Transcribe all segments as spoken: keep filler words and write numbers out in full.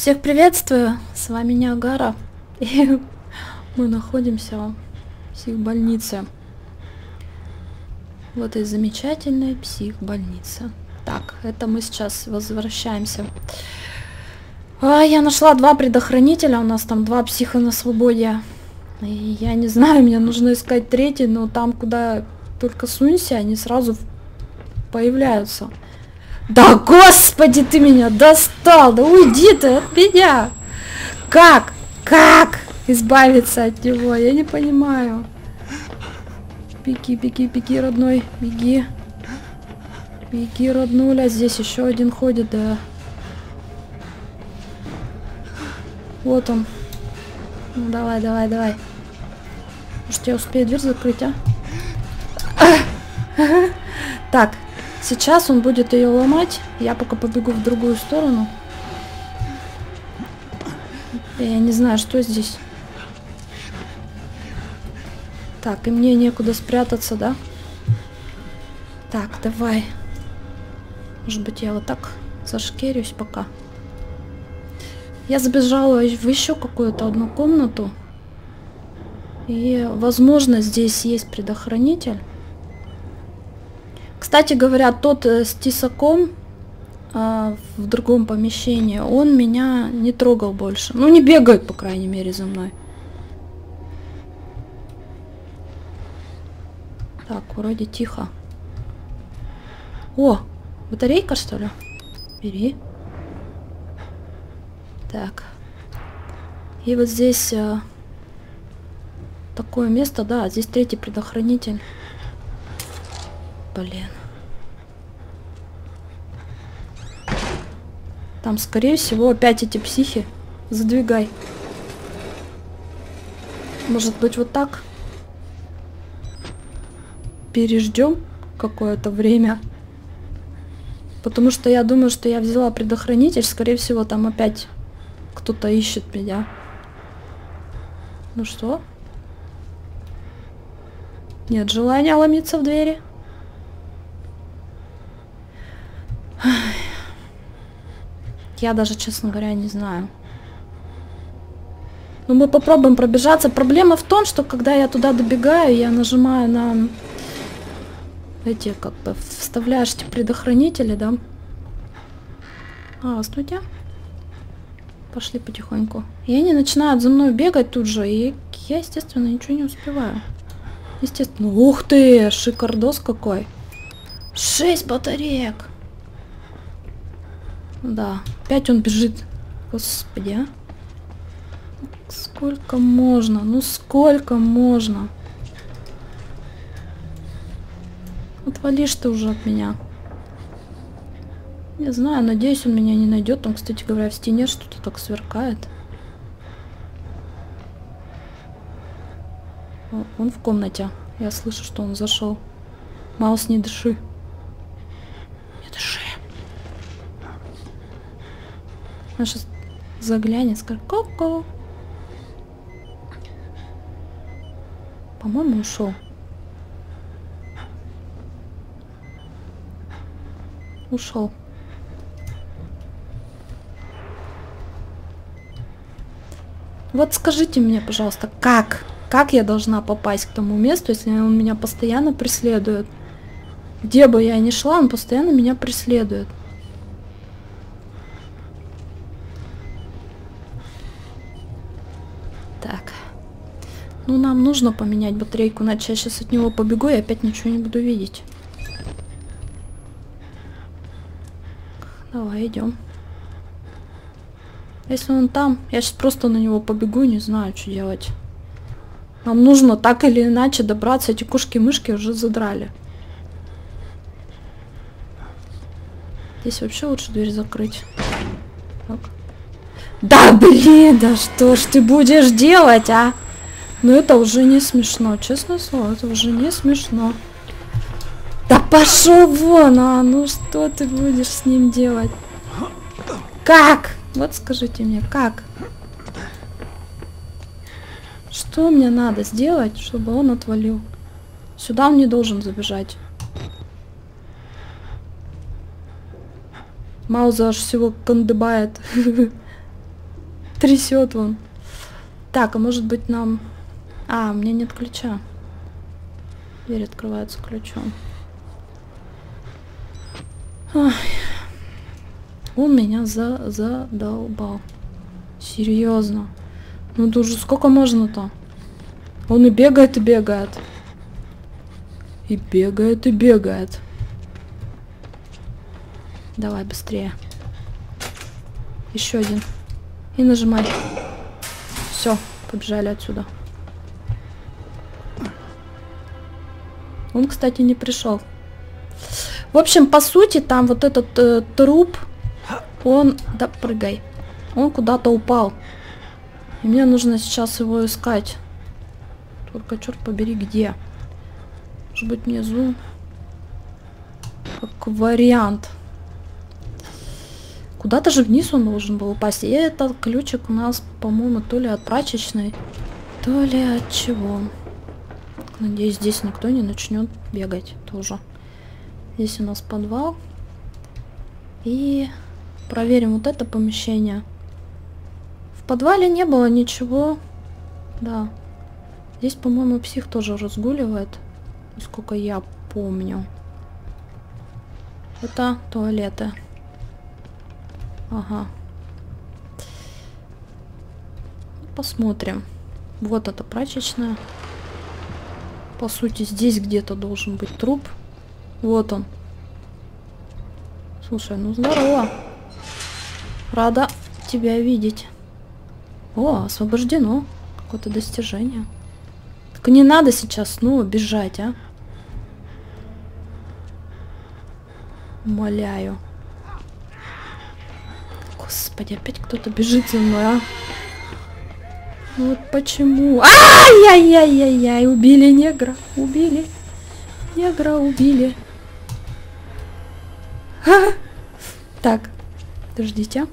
Всех приветствую, с вами Ниагара, и мы находимся в психбольнице, в этой замечательной психбольнице. Так, это мы сейчас возвращаемся. А, я нашла два предохранителя, у нас там два психа на свободе. И я не знаю, мне нужно искать третий, но там, куда только сунься, они сразу появляются. Да господи, ты меня достал! Да уйди ты от меня! Как? Как избавиться от него? Я не понимаю. Беги, беги, беги, родной, беги. Беги, роднуля. Здесь еще один ходит, да. Вот он. Ну давай, давай, давай. Может, я успею дверь закрыть, а? Так. Сейчас он будет ее ломать. Я пока побегу в другую сторону. Я не знаю, что здесь. Так, и мне некуда спрятаться, да? Так, давай. Может быть, я вот так зашкерюсь пока. Я забежала в еще какую-то одну комнату. И, возможно, здесь есть предохранитель. Кстати говоря, тот э, с тесаком э, в другом помещении, он меня не трогал больше. Ну, не бегает, по крайней мере, за мной. Так, вроде тихо. О, батарейка, что ли? Бери. Так. И вот здесь э, такое место, да, здесь третий предохранитель. Блин. Там, скорее всего, опять эти психи. Задвигай. Может быть, вот так? Переждем какое-то время. Потому что я думаю, что я взяла предохранитель. Скорее всего, там опять кто-то ищет меня. Ну что? Нет желания ломиться в двери? Я даже, честно говоря, не знаю. Но мы попробуем пробежаться. Проблема в том, что когда я туда добегаю, я нажимаю на эти, как бы, вставляешь эти предохранители, да? А, здравствуйте. Пошли потихоньку. И они начинают за мной бегать тут же, и я, естественно, ничего не успеваю. Естественно. Ух ты, шикардос какой. Шесть батареек. Да, опять он бежит. Господи, а? Сколько можно? Ну сколько можно? Отвалишь ты уже от меня. Не знаю, надеюсь, он меня не найдет. Там, кстати говоря, в стене что-то так сверкает. О, он в комнате. Я слышу, что он зашел. Маус, не дыши. Не дыши. Он сейчас заглянет, скажет ко-ко. По-моему, ушел. Ушел. Вот скажите мне, пожалуйста, как? Как я должна попасть к тому месту, если он меня постоянно преследует? Где бы я ни шла, он постоянно меня преследует. Так. Ну, нам нужно поменять батарейку, иначе я сейчас от него побегу и опять ничего не буду видеть. Давай, идем. Если он там, я сейчас просто на него побегу и не знаю, что делать. Нам нужно так или иначе добраться. Эти кошки-мышки уже задрали. Здесь вообще лучше дверь закрыть. Так. Да, блин, да что ж ты будешь делать, а? Ну это уже не смешно, честное слово, это уже не смешно. Да пошел вон, а, ну что ты будешь с ним делать? Как? Вот скажите мне, как? Что мне надо сделать, чтобы он отвалил? Сюда он не должен забежать. Мауза аж всего кандыбает. Трясет вон. Так, а может быть нам... А, у меня нет ключа. Дверь открывается ключом. Ой. Он меня за задолбал. Серьезно. Ну это уже сколько можно-то? Он и бегает, и бегает. И бегает, и бегает. Давай быстрее. Еще один. И нажимай. Все, побежали отсюда. Он, кстати, не пришел. В общем, по сути, там вот этот э, труп, он... Да, прыгай. Он куда-то упал. И мне нужно сейчас его искать. Только, черт побери, где? Может быть, внизу? Как вариант. Куда-то же вниз он должен был упасть. И этот ключик у нас, по-моему, то ли от прачечной, то ли от чего. Надеюсь, здесь никто не начнет бегать тоже. Здесь у нас подвал. И проверим вот это помещение. В подвале не было ничего. Да. Здесь, по-моему, псих тоже разгуливает. Насколько я помню. Это туалеты. Ага. Посмотрим. Вот это прачечная. По сути, здесь где-то должен быть труп. Вот он. Слушай, ну здорово. Рада тебя видеть. О, освобождено. Какое-то достижение. Так не надо сейчас снова бежать, а. Умоляю. Господи, опять кто-то бежит за мной, а. Ну вот почему? Ай-яй-яй-яй-яй, убили негра, убили. Негра убили. Ха-ха. Так, подождите.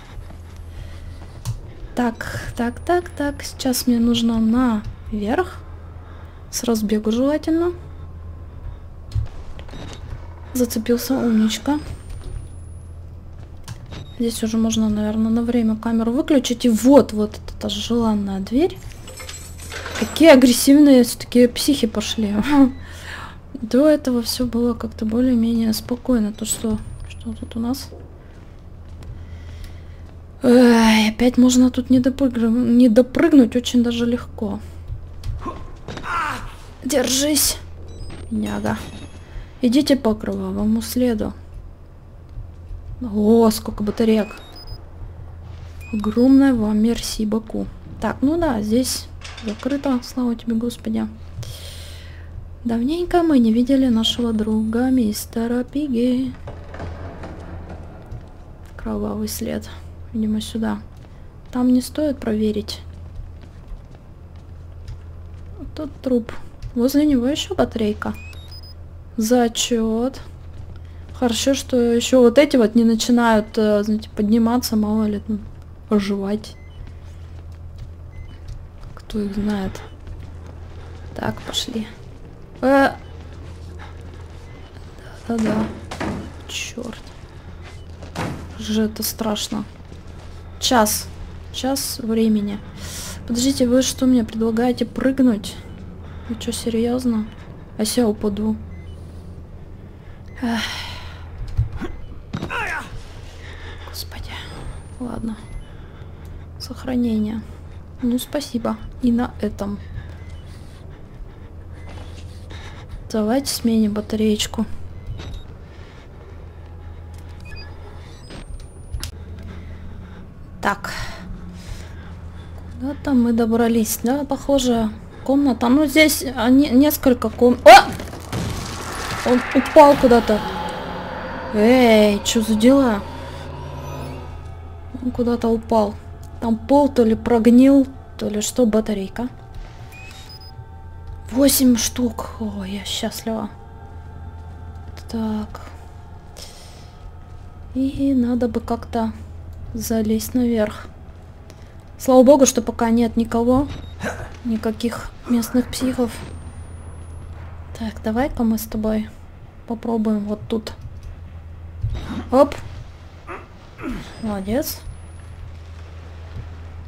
Так, так, так, так. Сейчас мне нужно наверх. С разбегу желательно. Зацепился, умничка. Здесь уже можно, наверное, на время камеру выключить. И вот, вот эта желанная дверь. Какие агрессивные все-таки психи пошли. До этого все было как-то более-менее спокойно. То что, что тут у нас? Эй, опять можно тут не, допрыг... не допрыгнуть очень даже легко. Держись, няга. Идите по кровавому следу. О, сколько батареек. Огромное вам мерси Баку. Так, ну да, здесь закрыто, слава тебе, Господи. Давненько мы не видели нашего друга, мистера Пиги. Кровавый след. Видимо, сюда. Там не стоит проверить. Тут труп. Возле него еще батарейка. Зачет. Хорошо, что еще вот эти вот не начинают, знаете, подниматься, мало ли, там, оживать. Кто их знает. Так, пошли. Э Да-да-да. Черт. Же это страшно. Час. Час времени. Подождите, вы что мне предлагаете прыгнуть? Вы что, серьезно? А я упаду. Эх. Господи. Ладно. Сохранение. Ну, спасибо. И на этом. Давайте сменим батареечку. Так. Куда-то мы добрались. Да, похоже, комната. Ну, здесь не, несколько комнат. О! Он упал куда-то. Эй, что за дела? Он куда-то упал. Там пол то ли прогнил, то ли что, батарейка. Восемь штук. О, я счастлива. Так. И надо бы как-то залезть наверх. Слава богу, что пока нет никого. Никаких местных психов. Так, давай-ка мы с тобой попробуем вот тут. Оп. Молодец.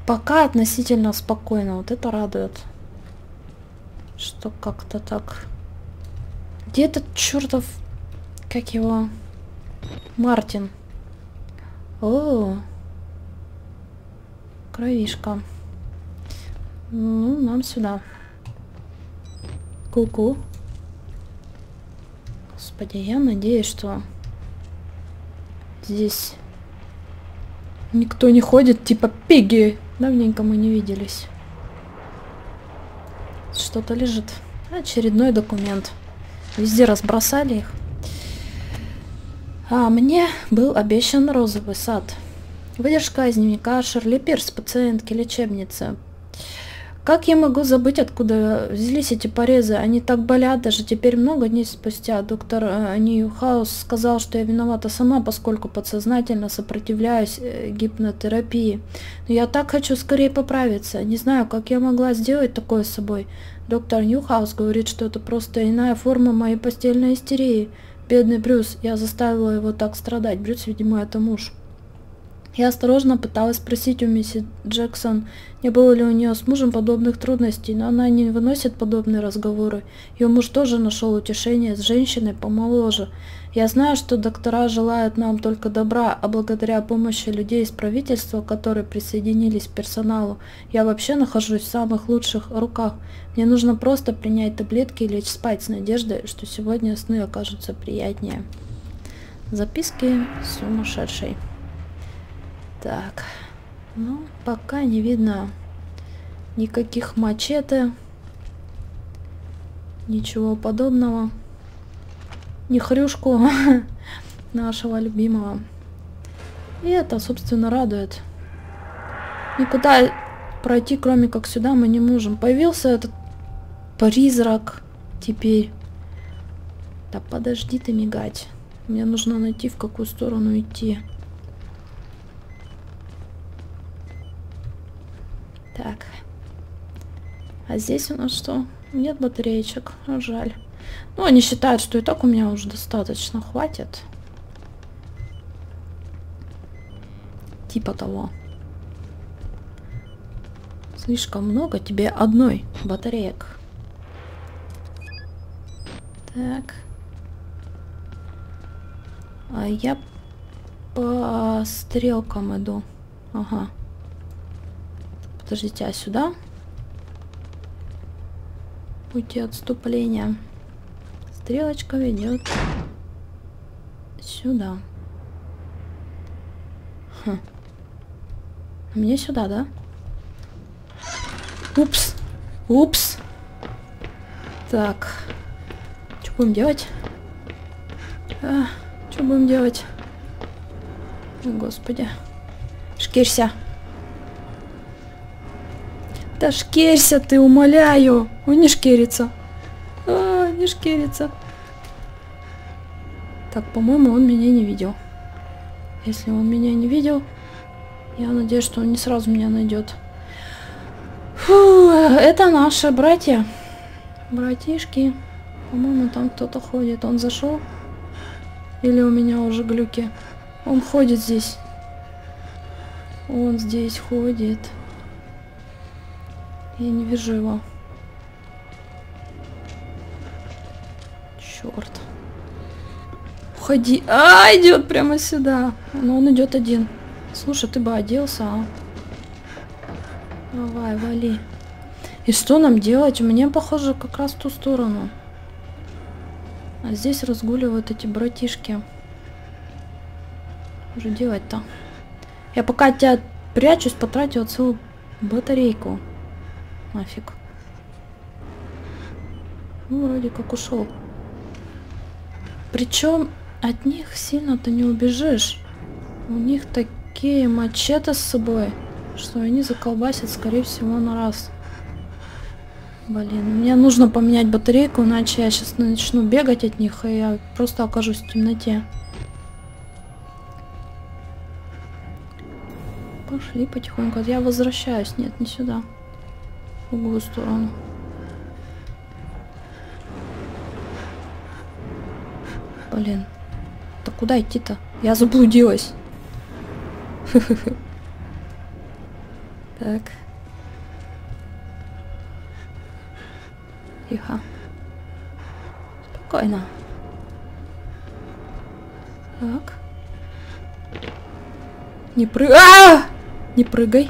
пока относительно спокойно. Вот это радует. Что как-то так. Где этот чертов... Как его? Мартин. О, кровишка. Ну, нам сюда. Ку-ку. Господи, я надеюсь, что здесь никто не ходит, типа Пигги. Давненько мы не виделись. Что-то лежит. Очередной документ. Везде разбросали их. А мне был обещан розовый сад. Выдержка из дневника Шерли Пирс, пациентки лечебницы. Как я могу забыть, откуда взялись эти порезы? Они так болят, даже теперь много дней спустя. Доктор э, Ньюхаус сказал, что я виновата сама, поскольку подсознательно сопротивляюсь э, гипнотерапии. Но я так хочу скорее поправиться. Не знаю, как я могла сделать такое с собой. Доктор Ньюхаус говорит, что это просто иная форма моей постельной истерии. Бедный Брюс, я заставила его так страдать. Брюс, видимо, это муж. Я осторожно пыталась спросить у миссис Джексон, не было ли у нее с мужем подобных трудностей, но она не выносит подобные разговоры. Ее муж тоже нашел утешение с женщиной помоложе. Я знаю, что доктора желают нам только добра, а благодаря помощи людей из правительства, которые присоединились к персоналу, я вообще нахожусь в самых лучших руках. Мне нужно просто принять таблетки и лечь спать с надеждой, что сегодня сны окажутся приятнее. Записки сумасшедшей. Так, ну, пока не видно никаких мачете, ничего подобного, ни хрюшку нашего любимого. И это, собственно, радует. Никуда пройти, кроме как сюда, мы не можем. Появился этот призрак теперь. Да подожди ты мигать. Мне нужно найти, в какую сторону идти. Так. А здесь у нас что? Нет батареечек. А, жаль. Ну, они считают, что и так у меня уже достаточно. Хватит. Типа того. Слишком много тебе одной батареек. Так. А я по стрелкам иду. Ага. Подождите, а сюда? Пути отступления. Стрелочка ведет сюда. Хм. Мне сюда, да? Упс. Упс. Так. Что будем делать? А, что будем делать? О, Господи. Шкирься. Да шкерься ты, умоляю. Он не шкерится. А, не шкерится. Так, по-моему, он меня не видел. Если он меня не видел, я надеюсь, что он не сразу меня найдет. Фу, это наши братья. Братишки. По-моему, там кто-то ходит. Он зашел? Или у меня уже глюки? Он ходит здесь. Он здесь ходит. Я не вижу его. Черт. Уходи. А, идет прямо сюда. Но он идет один. Слушай, ты бы оделся, а? Давай, вали. И что нам делать? У меня, похоже, как раз в ту сторону. А здесь разгуливают эти братишки. Что же делать-то? Я пока от тебя прячусь, потратила целую батарейку. Нафиг. Ну, вроде как ушел. Причем от них сильно-то не убежишь. У них такие мачете с собой, что они заколбасят, скорее всего, на раз. Блин, мне нужно поменять батарейку, иначе я сейчас начну бегать от них, и я просто окажусь в темноте. Пошли потихоньку. Я возвращаюсь. Нет, не сюда. В другую сторону. Блин. Да куда идти-то? Я заблудилась. Так. Тихо. Спокойно. Так. Не прыгай. А! Не прыгай.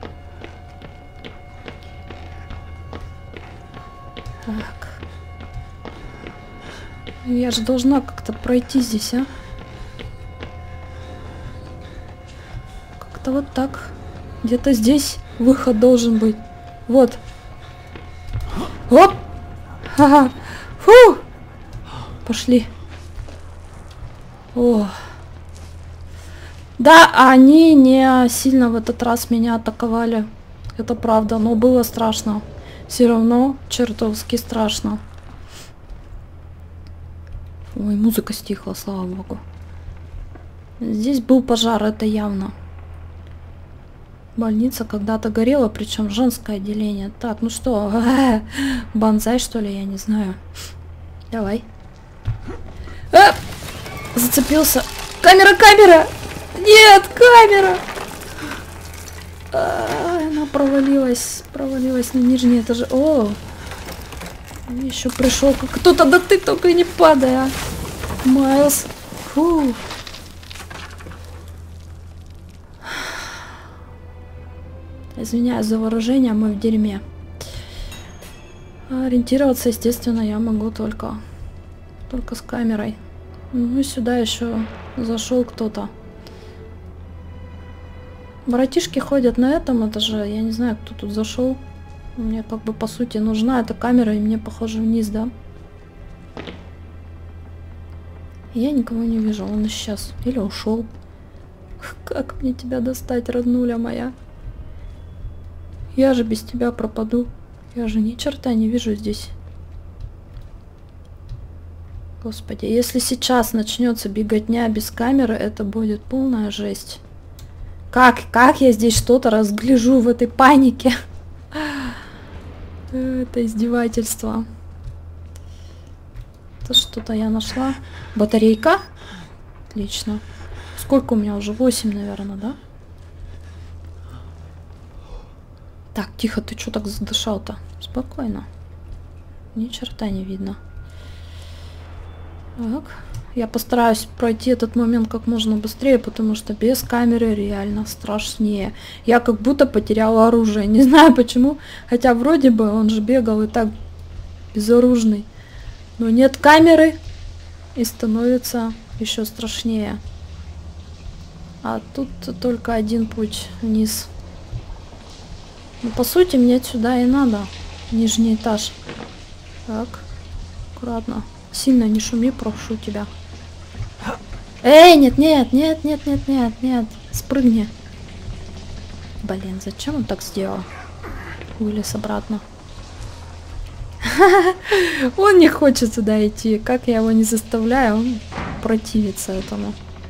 Так. Я же должна как-то пройти здесь, а? Как-то вот так. Где-то здесь выход должен быть. Вот. Оп! Ха-ха. Фу! Пошли. О. Да, они не сильно в этот раз меня атаковали. Это правда, но было страшно. Все равно чертовски страшно. Ой, музыка стихла, слава богу. Здесь был пожар, это явно. Больница когда-то горела, причем женское отделение. Так, ну что, бонзай, что ли, я не знаю. Давай. А! Зацепился. Камера, камера! Нет, камера! А, она провалилась, провалилась на нижний этаж. О, еще пришел кто-то, да ты только не падай, а. Майлз. Фу. Извиняюсь за выражение, мы в дерьме. Ориентироваться, естественно, я могу только, только с камерой. Ну и сюда еще зашел кто-то. Братишки ходят на этом этаже. Я не знаю, кто тут зашел. Мне как бы по сути нужна эта камера, и мне похоже вниз, да? Я никого не вижу, он исчез. Или ушел. Как мне тебя достать, роднуля моя? Я же без тебя пропаду. Я же ни черта не вижу здесь. Господи, если сейчас начнется беготня без камеры, это будет полная жесть. Как, как я здесь что-то разгляжу в этой панике? Это издевательство. Это что-то я нашла. Батарейка? Отлично. Сколько у меня уже? восемь, наверное, да? Так, тихо, ты что так задышал-то? Спокойно. Ни черта не видно. Так. Я постараюсь пройти этот момент как можно быстрее, потому что без камеры реально страшнее. Я как будто потеряла оружие. Не знаю почему. Хотя вроде бы он же бегал и так безоружный. Но нет камеры и становится еще страшнее. А тут только один путь вниз. Ну, по сути, мне сюда и надо. Нижний этаж. Так. Аккуратно. Сильно не шуми, прошу тебя. Эй, нет, нет, нет, нет, нет, нет, нет. Спрыгни. Блин, зачем он так сделал? Вылез обратно. Он не хочет сюда идти. Как я его не заставляю, он противится этому.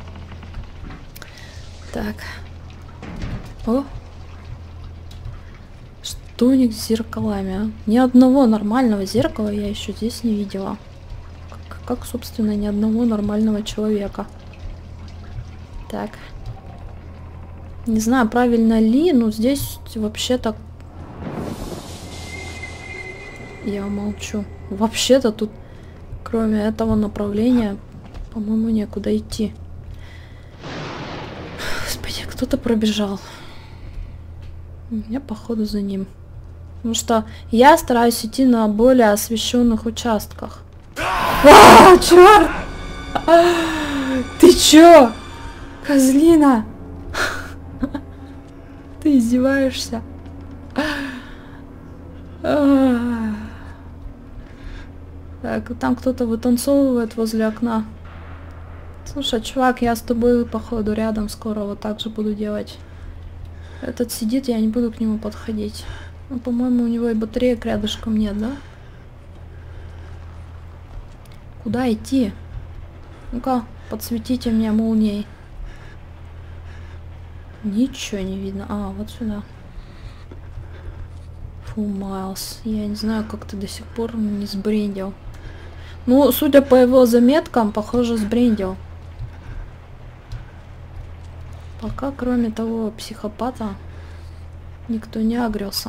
Так. О. Что у них с зеркалами, а? Ни одного нормального зеркала я еще здесь не видела. Как, как, собственно, ни одного нормального человека. Так. Не знаю, правильно ли, но здесь вообще-то... Я молчу. Вообще-то тут, кроме этого направления, по-моему, некуда идти. Господи, кто-то пробежал. Я, походу, за ним. Потому что я стараюсь идти на более освещенных участках. А, черт! Ты чё? Козлина! Ты издеваешься? Так, там кто-то вытанцовывает возле окна. Слушай, чувак, я с тобой, походу, рядом скоро вот так же буду делать. Этот сидит, я не буду к нему подходить. Ну, по-моему, у него и батареек рядышком нет, да? Куда идти? Ну-ка, подсветите мне молнией. Ничего не видно. А, вот сюда. Фу, Майлз. Я не знаю, как ты до сих пор не сбрендил. Ну, судя по его заметкам, похоже, сбрендил. Пока, кроме того психопата, Никто не огрелся.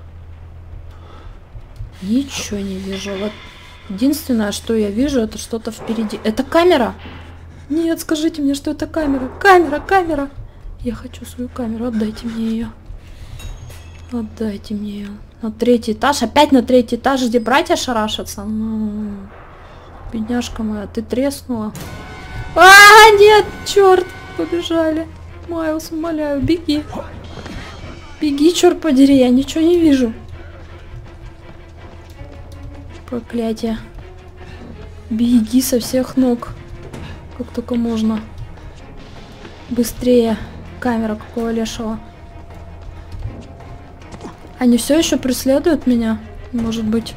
Ничего не вижу. Вот единственное, что я вижу, это что-то впереди. Это камера? Нет, скажите мне, что это камера. Камера, камера. Я хочу свою камеру. Отдайте мне ее. Отдайте мне ее. На третий этаж. Опять на третий этаж, где братья шарашатся. Ну, бедняжка моя, ты треснула. А, нет, черт, побежали. Майлз, умоляю, беги. Беги, черт подери, я ничего не вижу. Проклятие. Беги со всех ног. Как только можно. Быстрее. Камера какого лешего. Они все еще преследуют меня? Может быть.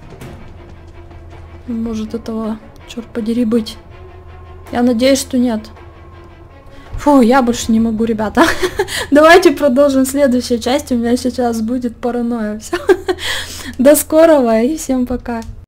Может этого, черт подери, быть. Я надеюсь, что нет. Фу, я больше не могу, ребята. Давайте продолжим в следующей части. У меня сейчас будет паранойя. Все. До скорого и всем пока.